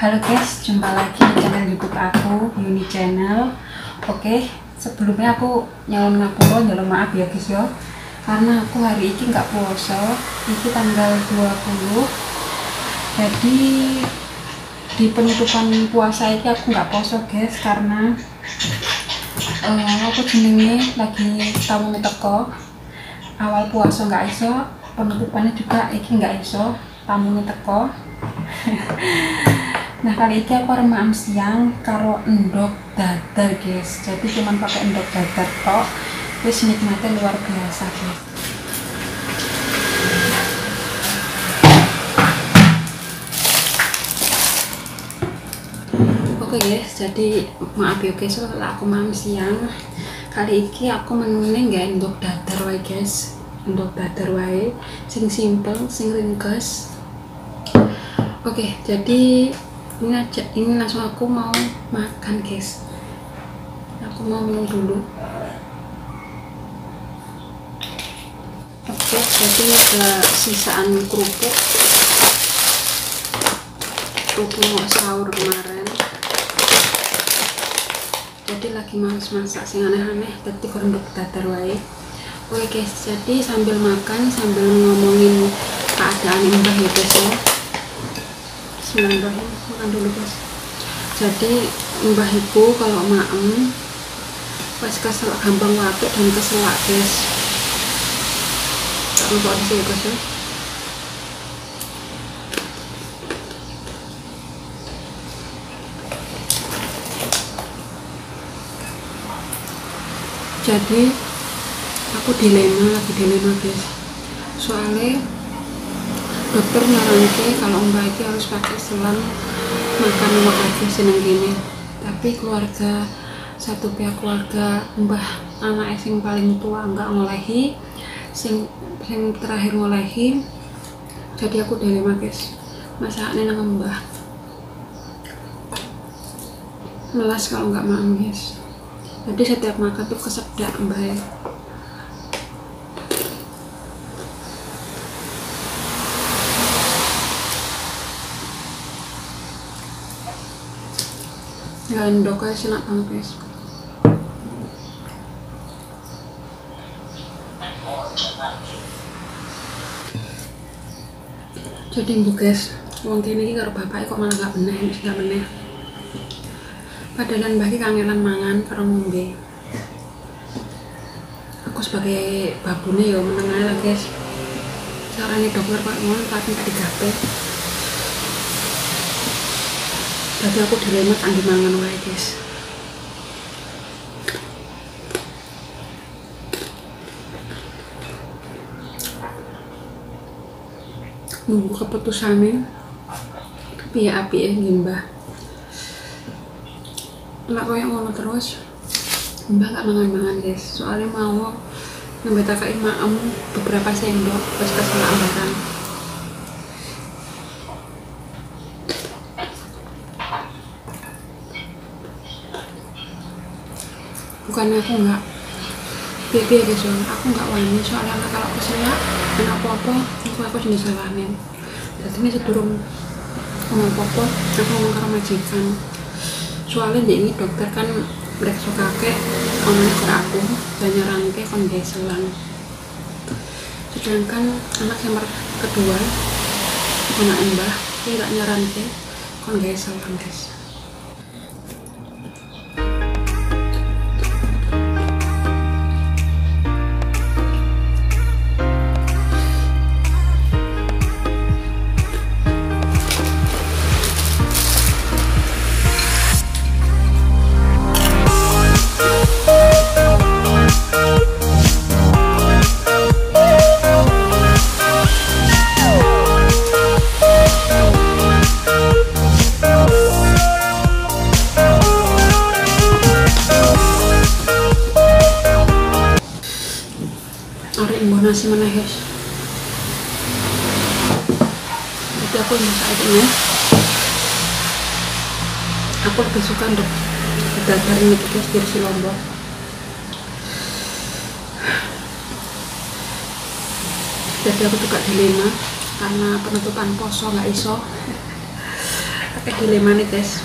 Halo guys, jumpa lagi di channel YouTube aku, Yuni Channel. Oke, sebelumnya aku nyalon ngapura, nyalon maaf ya guys ya, karena aku hari ini nggak puasa. Ini tanggal 20. Jadi di penutupan puasa ini aku nggak puasa guys, karena aku jenenge lagi tamu teko. Awal puasa nggak iso, penutupannya juga ini nggak iso, tamu teko. Nah kali ini aku arep makan siang karo endok dadar guys. Jadi cuman pakai endok dadar tok, wis nikmatnya luar biasa guys. Oke guys, jadi maaf ya guys kalau aku makan siang. Kali ini aku menunya nggak endok dadar wae guys, endok dadar wae, sing simple, sing ringkes. Oke, jadi ini langsung aku mau makan guys. Aku mau minum dulu. Oke, jadi ada sisaan kerupuk sahur kemarin. Jadi lagi masak sing aneh-aneh, jadi korendok dadar wae. Oke guys, jadi sambil makan sambil ngomongin keadaan Mbah ya guys ya. Bismillahirrahmanirrahim, makan dulu guys. Jadi Mbah ibu kalau maem pas keselak gampang watuk dan keselak guys. Tak lupa di sini guys ya. Jadi aku lagi dilema guys, soalnya dokter nyaranke kalau Mbak ini harus pakai selang makan wajah seneng gini, tapi keluarga satu pihak keluarga Mbah anak sing paling tua enggak ngolehi, sing terakhir ngolehi. Jadi aku dilema guys, masaknya nang Mbah melas kalau nggak makan guys. Jadi setiap makan tuh kesedak Mbah. Ya endok guys, enak banget guys. Jadi bu guys, wong kene iki karo bapake kok malah gak bener. Padahal mbah iki kangenan mangan karo ngombe. Aku sebagai babune ya meneng ae lah guys. Carane dokter kok ngono tapi gak digape. Jadi aku dilema anggi mangan wae guys. Nunggu keputusannya piye apike Mbah. Nek koyo ngono terus Mbah gak mangan-mangan guys. Soalnya mau nambetakai maem beberapa sendok pas keselak barang. Bukannya aku nggak piye guys, aku nggak wani soalnya kalau keselak dan apa-apa aku jenis salahin. Jadi ini sedurung ngomong apa-apa aku ngomong karo majikan, soalnya ini dokter kan mereka kakek omongnya ke aku dan nyarangke kon gawe selang. Sedangkan anak yang kedua anak Mbah ini nggak nyarangke kon gawe selang guys. Nasi mana guys. Jadi aku masak ini, aku lebih suka untuk dadar ini guys dari si Lombok. Jadi aku juga dilema karena penutupan poso nggak iso pakai dilema nih guys.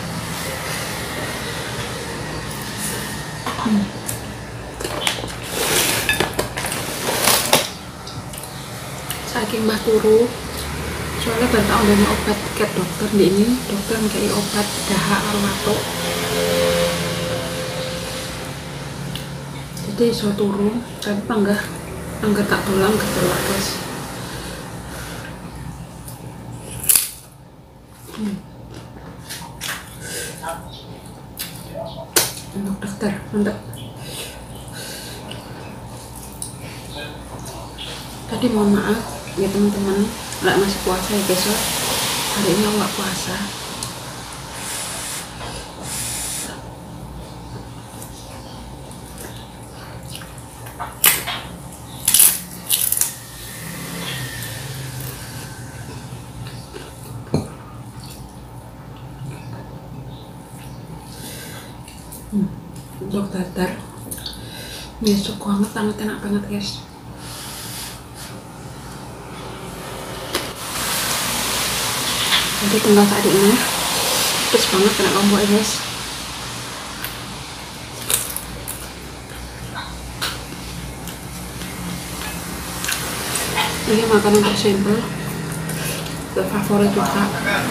Saking mbah turu, soalnya bantah oleh obat tiket dokter di ini, dokter nggak obat dahak arwato. Jadi so turu, tapi panggah tak tulang kecelak guys. Untuk dokter, mantap. Tadi mohon maaf ya teman-teman, nggak masih puasa ya guys. Hari ini nggak puasa. Untuk datar ini suku hangat enak banget guys. Jadi tinggal tadi ini terus banget kena lombok guys. Ini makanan tersimpel, favorit juga.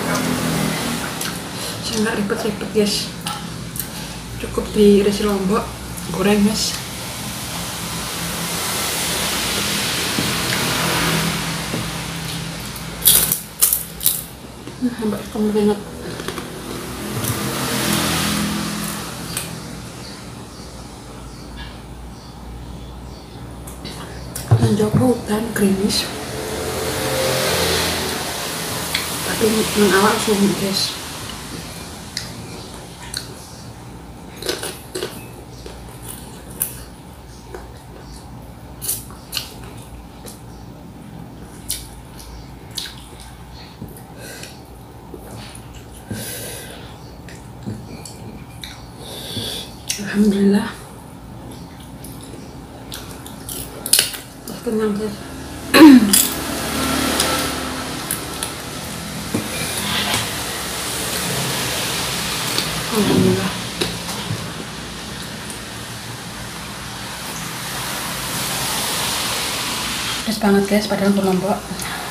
Saya nggak ribet-ribet guys. Cukup diiris lombok, goreng guys. Mbak kamu banget. Mencoba hutan gerimis. Tapi dengan awal sumit guys. Alhamdulillah. Kenyang guys. Alhamdulillah. Pedas banget guys, padahal untuk lombok.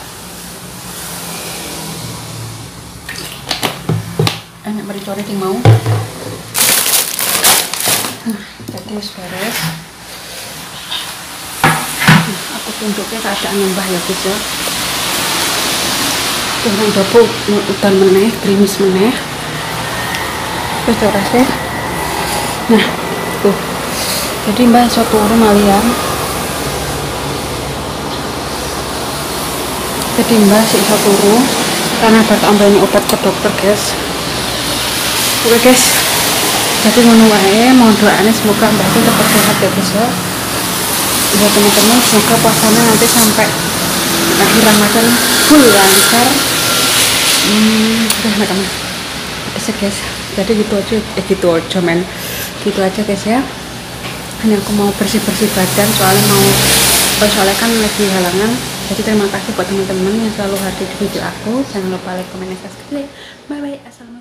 Enak mericore yang mau. Jadi beres. Aku tunjuknya keadaan mbah ya guys ya. Kurang dapur udan meneh, gerimis meneh. Wis ora sih. Nah, tuh. Jadi mbah iso turu malian. Jadi mbah sih iso turu karena bar tambani obat ke dokter guys. Oke guys. Jadi ngono wae, mohon doanya semoga mbak itu tetap sehat ya guys ya. Ya teman-teman, semoga puasanya nanti sampai akhir Ramadan full lancar. Udah teman-teman. Oke guys, jadi gitu aja men. Gitu aja guys ya. Hanya aku mau bersih-bersih badan soalnya kan lagi halangan. Jadi terima kasih buat teman-teman yang selalu hadir di video aku. Jangan lupa like, comment, dan subscribe. Bye bye. Assalamualaikum.